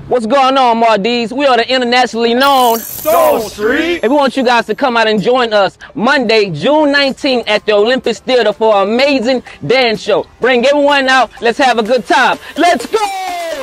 What's going on, Maldives? We are the internationally known Soul Street. And we want you guys to come out and join us Monday, June 19th at the Olympus Theater for an amazing dance show. Bring everyone out. Let's have a good time. Let's go!